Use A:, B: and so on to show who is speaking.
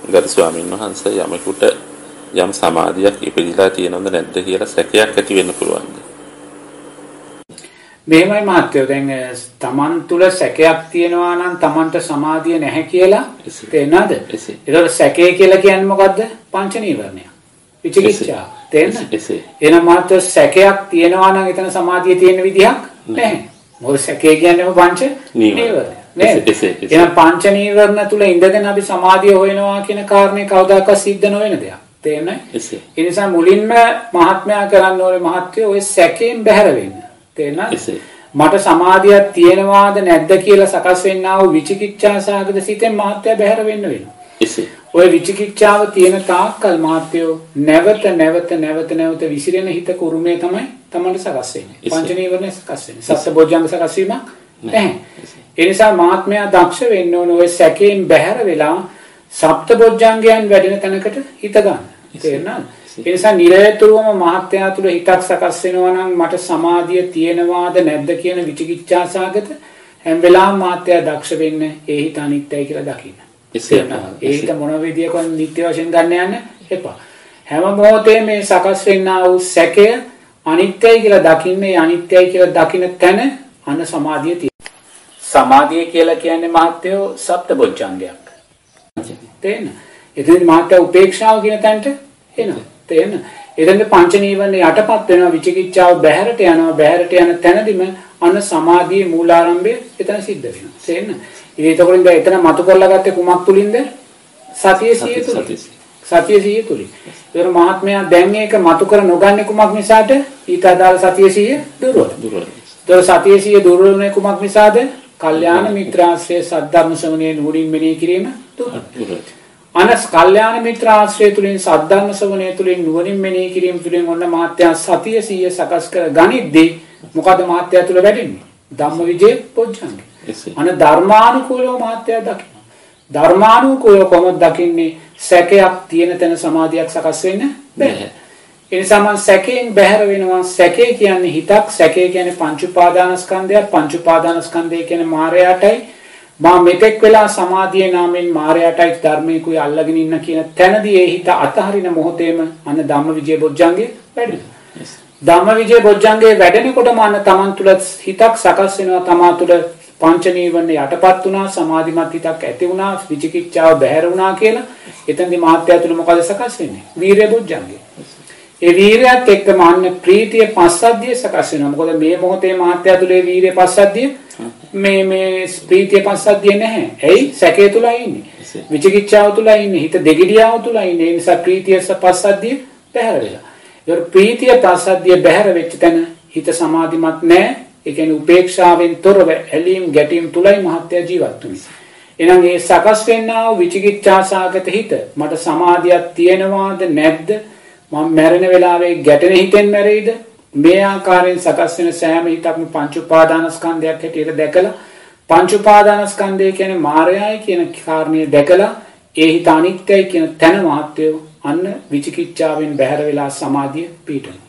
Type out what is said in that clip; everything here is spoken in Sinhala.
A: ගරු ස්වාමීන් වහන්සේ යමෙකුට යම් සමාධියක් ඉපදිලා තියෙනවද නැද්ද කියලා සැකයක් ඇති වෙන්න පුළුවන්ද?
B: මෙහෙමයි මහත්තයෝ, දැන් තමන් තුළ සැකයක් තියෙනවා නම් තමන්ට සමාධිය නැහැ කියලා තේරෙනවද? ඒතකොට සැකය කියලා කියන්නේ මොකද්ද? පංච නීවරණය. විචිකිච්ඡා. තේරෙනවද? එහෙනම් මහත්තයෝ සැකයක් තියෙනවා නම් එතන සමාධිය තියෙන විදිහක් නැහැ. මොකද සැකය කියන්නේ පංච නීවරණය. එහෙනම් පංච නීවරණ තුල ඉඳගෙන අපි සමාධිය හොයනවා කියන කාරණේ කවදාකවත් සිද්ධ නොවන දෙයක්. තේරෙනවද? ඒ නිසා මුලින්ම මහත්මයා කරන්න ඕනේ මහත්යෝ ඔය සැකයෙන් බැහැර වෙන්න. තේරෙනවද? මට සමාධියක් තියෙනවාද නැද්ද කියලා සකස් වෙන්නා වූ විචිකිච්ඡා සාගත සිතෙන් මහත්ය බැහැර වෙන්න වෙනවා. ඔය විචිකිච්ඡාව තියෙන තාක්කල් මහත්යෝ නැවත විසිරෙන හිත කුරුමේ තමයි තමන්ට සකස් වෙන්නේ. පංච නීවරණ සකස් වෙන්නේ. සත්බොජ්ජංග සකස් වීමක් නැහැ. ඒ නිසා මහත්මයා දක්ෂ වෙන්න ඕන ඔය සැකයෙන් බැහැර වෙලා සප්තබොජ්ජංගයන් වැඩෙන තැනකට හිත ගන්න. තේරෙනවද? ඒ නිසා නිරතුරුවම මහත්යා තුල හිතක් සකස් වෙනවා නම් මට සමාධිය තියෙනවාද නැද්ද කියන විචිකිච්ඡා සාගත හැම වෙලාවෙම මහත්යා දක්ෂ වෙන්න ඒ හිත අනිත්‍යයි කියලා දකින්න. ඒ හිත මොන විදියකවත් නිත්‍ය වශයෙන් ගන්න යන්න එපා. හැම මොහොතේම මේ සකස් වෙන්නා වූ සැකය අනිත්‍යයි කියලා දකින්නේ අනිත්‍යයි කියලා දකින්න තැන අන සමාධිය තියෙනවා. සමාධිය කියලා කියන්නේ මහත්යෝ සප්තබොජ්ජංගයක්. තේන්න. එතෙන් මහත්ය උපේක්ෂාව කියන තැනට එනවා. තේන්න. එතෙන්ද පංච නීවරණ යටපත් වෙනවා විචිකිච්ඡාව බැහැරට යනවා. බැහැරට යන තැනදීම අන සමාධියේ මූලාරම්භය එතන සිද්ධ වෙනවා. තේන්න. ඉතින් එතකොට ඉතින් එතන මතු කරලා ගත්තේ කුමක් තුලින්ද? සතිය සිහිය තුලින්. සතිය සිහිය තුලින්. ඒතර මහත්මයා දැන් මේක මතු කර නොගන්නේ කුමක් නිසාද? ඊට අදාළ සතිය සිහිය දුර්වල. ඒතර සතිය සිහිය දුර්වල වෙන්නේ කුමක් නිසාද? කල්යාණ මිත්‍රාශ්‍රය සද්ධර්ම ශ්‍රවණයේ නුවණින් මෙනෙහි කිරීම දුර්වල. අනස් කල්යාණ මිත්‍ර ආශ්‍රය තුලින් සද්ධර්ම ශ්‍රවණය තුලින් නුවණින් මෙනෙහි කිරීම තුලින් ඔන්න මහත්යා සතිය සිහිය සකස් කර ගනිද්දී මොකද මහත්යා තුල වැඩෙන්නේ? ධම්මවිජය පොච්චංගය. අන ධර්මානුකූලව මහත්යා දකින්න. ධර්මානුකූලව කොහොමද දකින්නේ? සැකයක් තියෙන තැන සමාධියක් සකස් වෙන්න බැහැ. ඒ නිසා මම සැකයෙන් බැහැර වෙනවා. සැකේ කියන්නේ හිතක්. සැකේ කියන්නේ පංච උපාදානස්කන්ධය. පංච උපාදානස්කන්ධය කියන්නේ මායයටයි. මම මෙතෙක් වෙලා සමාධියේ නාමයෙන් මායයටයි ධර්මයකුයි අල්ලගෙන ඉන්න කියන තැනදී ඒ හිත අතහරින මොහොතේම අන්න ධම්මවිජය බොජ්ජංගේ වැඩෙනවා. ධම්මවිජය බොජ්ජංගේ වැඩෙනකොටම අන්න තමන් තුළ හිතක් සකස් වෙනවා. තමා තුළ පංච නීවරණ යටපත් වුණා, සමාධිමත් හිතක් ඇති වුණා, විචිකිච්ඡාව බැහැර වුණා කියලා. එතෙන්දී මහත්ය තුළ මොකද සකස් වෙන්නේ? වීර්ය බොජ්ජංගේ. ඒ වීර්යයත් එක්කම අන්න ප්‍රීතිය පස්සද්ධිය සකස් වෙනවා. මොකද මේ මොහොතේ මහත්ය තුළ ඒ වීර්ය පස්සද්ධිය මේ ප්‍රීතිය පස්සද්ධිය නැහැ. ඇයි? සැකේ තුලයි ඉන්නේ. විචිකිච්ඡාව තුලයි ඉන්නේ. හිත දෙගිඩියාව තුලයි ඉන්නේ. ඒ නිසා ප්‍රීතිය පස්සද්ධිය බැහැර වෙලා. ඒ ප්‍රීතිය පස්සද්ධිය බැහැර වෙච්ච තැන හිත සමාධිමත් නැහැ. ඒ කියන්නේ උපේක්ෂාවෙන් තොරව ඇලීම් ගැටීම් තුලයි මහත්ය ජීවත් වෙන්නේ. එහෙනම් මේ සකස් වෙන්නා වූ විචිකිච්ඡා සාගත හිත මට සමාධියක් තියෙනවාද නැද්ද? මම මැරෙන වෙලාවේ ගැටෙන හිතෙන් මැරෙයිද? මේ ආකාරයෙන් සකස් වෙන සෑම හිතක්ම පංච උපාදානස්කන්ධයක් හැටියට දැකලා පංච උපාදානස්කන්ධය කියන්නේ මායයයි කියන කාරණේ දැකලා ඒ හිත අනිත්‍යයි කියන තැන මහත්යෝ අන්න විචිකිච්ඡාවෙන් බැහැර වෙලා සමාධිය පිහිටනවා.